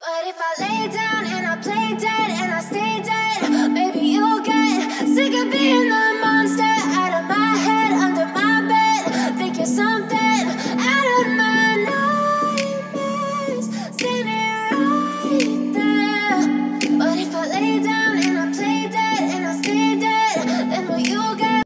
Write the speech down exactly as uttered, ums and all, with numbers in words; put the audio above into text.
But if I lay down and I play dead.